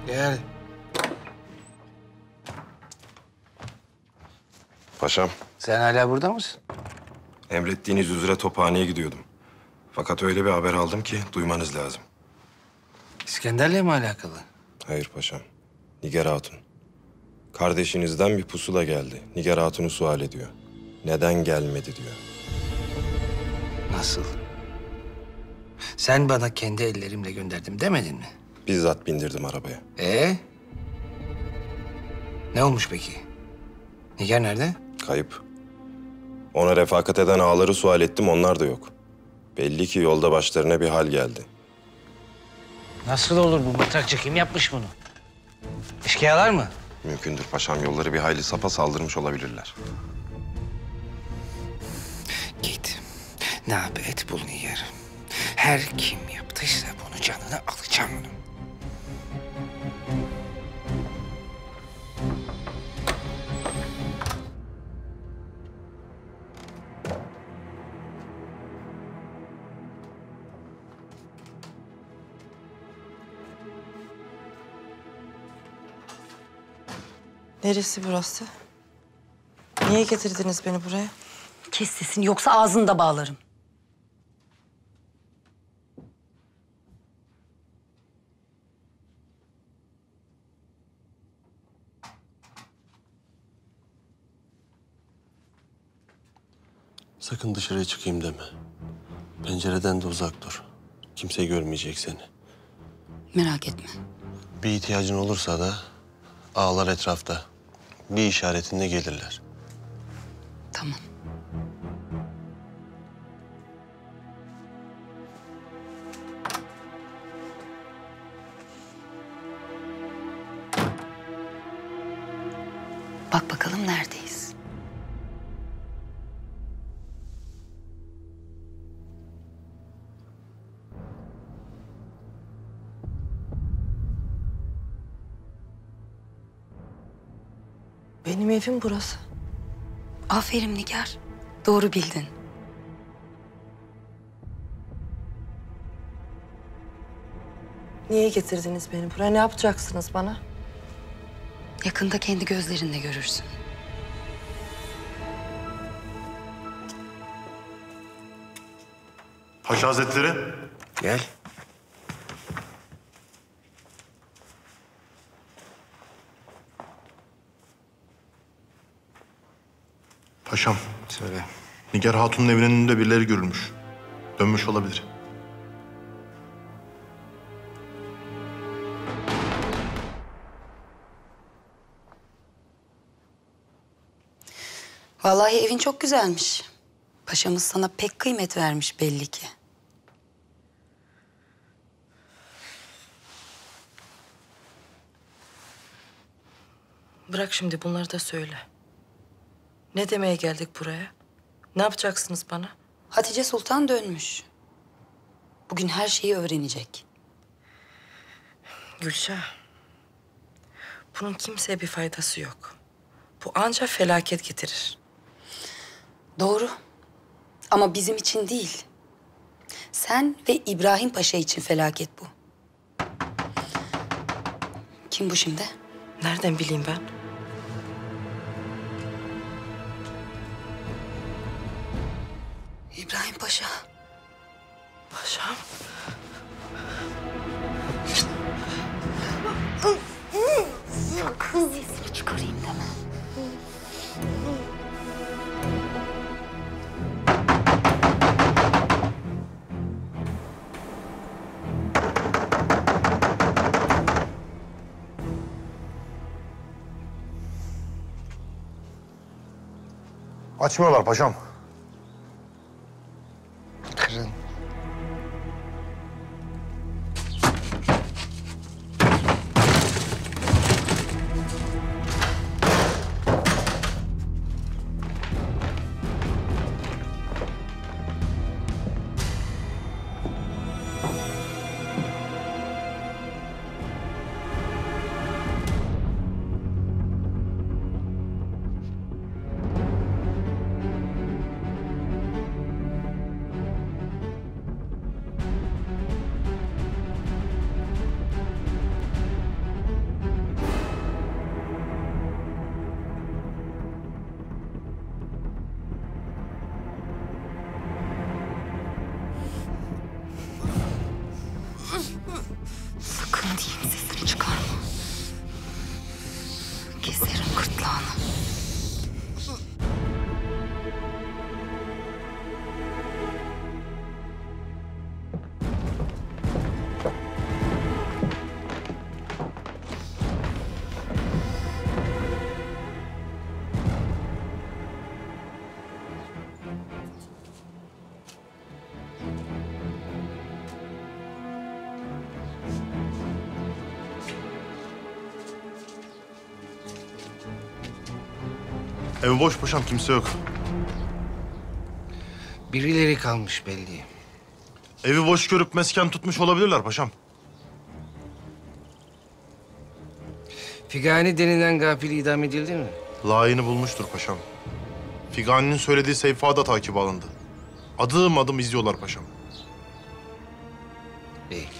Gel. Paşam, Sen hala burada mısın? emrettiğiniz üzere tophaneye gidiyordum. Fakat öyle bir haber aldım ki duymanız lazım. İskender'le mi alakalı? Hayır paşam, Nigar Hatun. Kardeşinizden bir pusula geldi. Nigar Hatun'u sual ediyor. Neden gelmedi diyor. Nasıl? Sen bana kendi ellerimle gönderdim demedin mi? Bizzat bindirdim arabaya. Ne olmuş peki? Nigar nerede? Kayıp. Ona refakat eden ağaları sual ettim, onlar da yok. Belli ki yolda başlarına bir hal geldi. Nasıl olur bu mıtrakçı? Kim yapmış bunu? Eşkıyalar mı? Mümkündür paşam, yolları bir hayli sapa saldırmış olabilirler. Git. Ne yap et bul Nigar. Her kim yaptıysa bunu canını alacağım onun. Neresi burası? Niye getirdiniz beni buraya? Kes sesini yoksa ağzını da bağlarım. Sakın dışarıya çıkayım deme. Pencereden de uzak dur. Kimse görmeyecek seni. Merak etme. Bir ihtiyacın olursa da ağalar etrafta. Bir işaretinde gelirler. Tamam. Bak bakalım neredeyiz? Benim evim burası. Aferin Nigar. Doğru bildin. Niye getirdiniz beni buraya? Ne yapacaksınız bana? Yakında kendi gözlerinle görürsün. Paşa Hazretleri. Gel. Paşam, Söyle. Nigar Hatun'un evinin önünde birileri görülmüş. Dönmüş olabilir. Vallahi evin çok güzelmiş. Paşamız sana pek kıymet vermiş belli ki. Bırak şimdi bunları da söyle. Ne demeye geldik buraya? Ne yapacaksınız bana? Hatice Sultan dönmüş. Bugün her şeyi öğrenecek. Gülşah, bunun kimseye bir faydası yok. Bu ancak felaket getirir. Doğru. Ama bizim için değil. Sen ve İbrahim Paşa için felaket bu. Kim bu şimdi? Nereden bileyim ben? İbrahim Paşa. Paşam. Sakın sesini çıkarayım deme. Açmıyorlar paşam. Kırın. Keserim gırtlağını. Ev boş paşam, kimse yok. Birileri kalmış belli. Evi boş görüp mesken tutmuş olabilirler paşam. Figani denilen gafil idam edildi mi? Layığını bulmuştur paşam. Figani'nin söylediği Seyfa da takip alındı. Adım adım izliyorlar paşam. İyi.